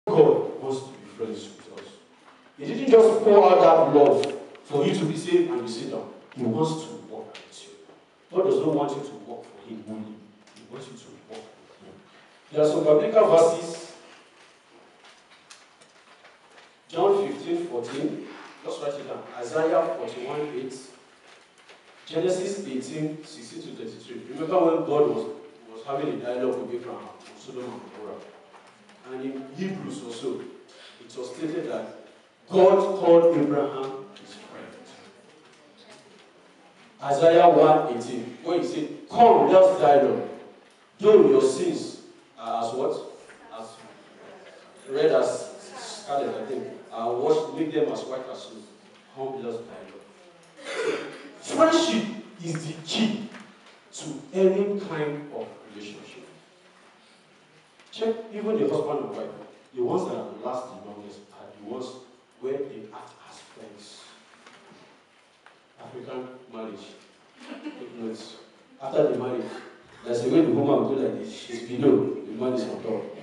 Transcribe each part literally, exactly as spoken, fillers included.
God wants to be friends with us. He didn't just pour out that love for you to be saved and you sit down. He wants to walk with you. God does not want you to walk for him only. He wants you to walk with him. There are some biblical verses. John fifteen, fourteen. Just write it down. Isaiah forty-one, eight. Genesis eighteen, sixteen to thirty-three. Remember when God was, was having a dialogue with Abraham on Sodom and Gomorrah? And in Hebrews also, it was stated that God called Abraham his friend. Isaiah one eighteen, where he said, come, let's dialogue. Though your sins are as what? As red as scarlet, I think. Uh, wash, make them as white as snow. Come, let's dialogue. Friendship is the key to any kind of relationship. Check even the husband and wife. The ones that have last the longest are the ones where they act as friends. African marriage. After the marriage, there's a way the woman will do like this. She's below, the man is on top.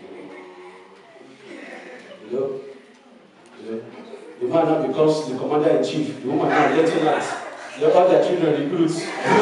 You know? You know? The man now becomes the commander in chief. The woman now lieutenant. They all their children recruits.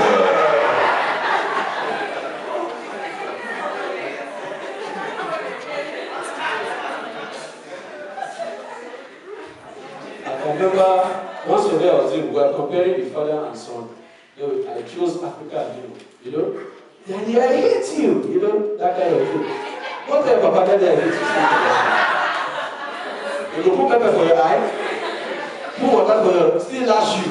I remember once a day I was doing, we were comparing the father and son. You know, I chose Africa, you know. You know? Daddy, I hate you, you know, that kind of thing. What kind of papa daddy I hate you? You put pepper for your eye, put water for your, still lash you.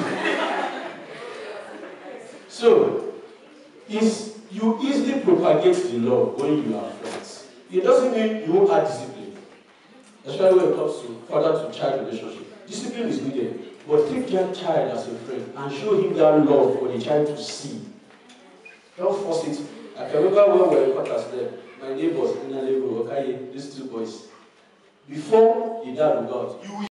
So, is you easily propagate the love when you are friends. It doesn't mean you won't have discipline. Especially when it comes to father to child relationship. Discipline is needed. But take that child as a friend and show him that love for the child to see. Don't force it. I can remember when we were in quarters there, my neighbors in the neighborhood, okay, these two boys. Before the dad would go out, you